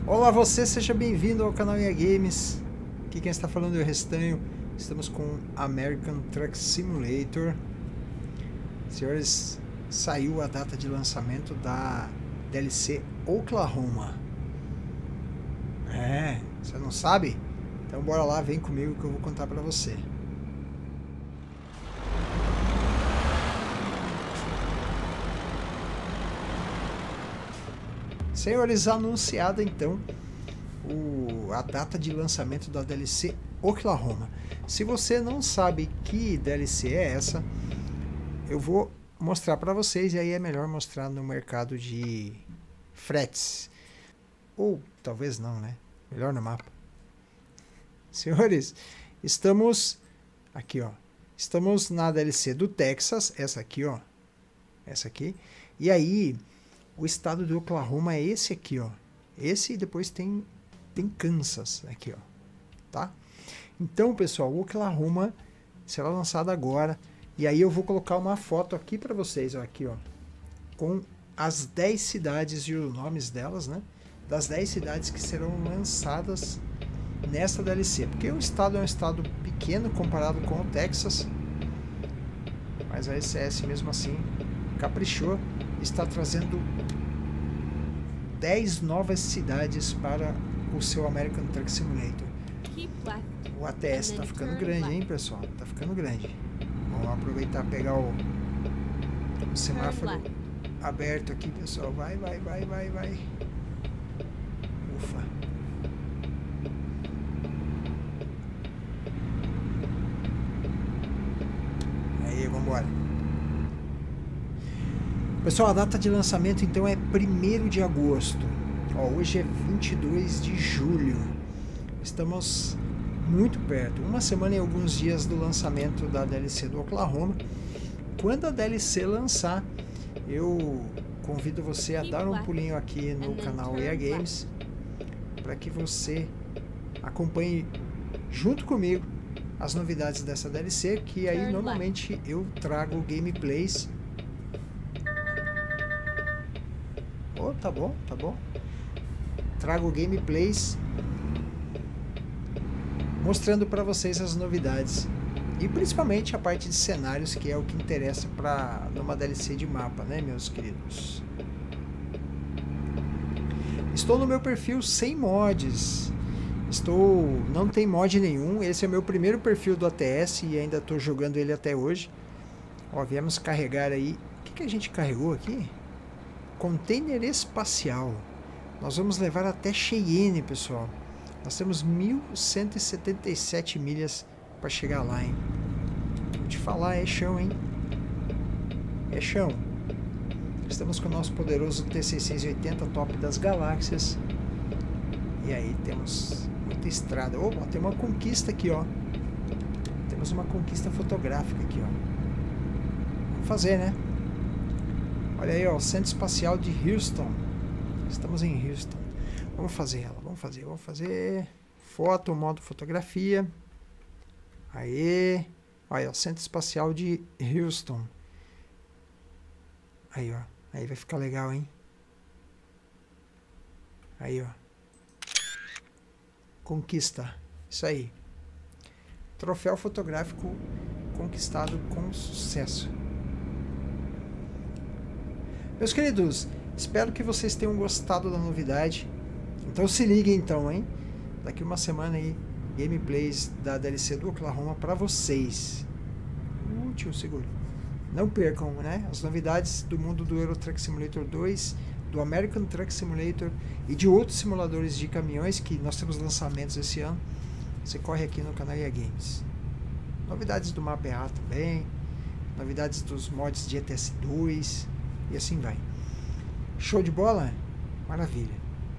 Olá você, seja bem-vindo ao canal EA Games. Aqui quem está falando é o Restanho. Estamos com American Truck Simulator. Senhores, saiu a data de lançamento da DLC Oklahoma. Você não sabe? Então bora lá, vem comigo que eu vou contar pra você. Senhores, anunciada então a data de lançamento da DLC Oklahoma. Se você não sabe que DLC é essa, eu vou mostrar para vocês, e aí é melhor mostrar no mercado de fretes. Ou talvez não, né? Melhor no mapa. Senhores, estamos aqui, ó. Estamos na DLC do Texas, essa aqui, ó. Essa aqui. E aí, o estado do Oklahoma é esse aqui, ó. Esse, e depois tem Kansas aqui, ó. Tá? Então, pessoal, o Oklahoma será lançado agora. E aí eu vou colocar uma foto aqui para vocês, ó, aqui, ó, com as 10 cidades e os nomes delas, né? Das 10 cidades que serão lançadas nesta DLC. Porque o estado é um estado pequeno comparado com o Texas. Mas a ECS mesmo assim caprichou. Está trazendo 10 novas cidades para o seu American Truck Simulator. O ATS está ficando grande, hein, pessoal? Está ficando grande. Vamos aproveitar e pegar o semáforo aberto aqui, pessoal. Vai. Ufa. Aí, vamos embora. Pessoal, a data de lançamento então é 1º de agosto. Ó, hoje é 22 de julho. Estamos muito perto. Uma semana e alguns dias do lançamento da DLC do Oklahoma. Quando a DLC lançar, eu convido você a dar um pulinho aqui no canal EA Games para que você acompanhe junto comigo as novidades dessa DLC, que aí normalmente eu trago gameplays. Oh, tá bom. Trago gameplays mostrando para vocês as novidades e principalmente a parte de cenários, que é o que interessa para numa DLC de mapa, né, meus queridos? Estou no meu perfil sem mods. Não tem mod nenhum. Esse é o meu primeiro perfil do ATS e ainda estou jogando ele até hoje. Ó, viemos carregar aí. O que a gente carregou aqui? Container espacial. Nós vamos levar até Cheyenne, pessoal. Nós temos 1.177 milhas para chegar lá, hein? Vou te falar, é chão, hein? É chão. Estamos com o nosso poderoso T680 top das galáxias. E aí temos muita estrada. Opa, tem uma conquista aqui, ó. Temos uma conquista fotográfica aqui, ó. Vamos fazer, né? Olha aí, ó, o Centro Espacial de Houston. Estamos em Houston. Vamos fazer ela, vamos fazer foto, modo fotografia. Aí, olha, o Centro Espacial de Houston. Aí, ó, aí vai ficar legal, hein? Aí, ó. Conquista, isso aí. Troféu fotográfico conquistado com sucesso. Meus queridos, espero que vocês tenham gostado da novidade. Então se liguem então, hein? Daqui uma semana aí, gameplays da DLC do Oklahoma para vocês. Tio, seguro. Não percam, né? As novidades do mundo do Euro Truck Simulator 2, do American Truck Simulator e de outros simuladores de caminhões que nós temos lançamentos esse ano. Você corre aqui no canal EA Games. Novidades do mapa EA também. Novidades dos mods de ETS2. E assim vai. Show de bola? Maravilha.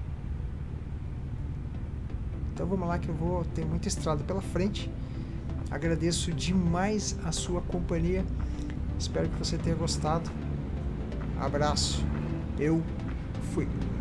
Então vamos lá que eu vou ter muita estrada pela frente. Agradeço demais a sua companhia. Espero que você tenha gostado. Abraço. Eu fui.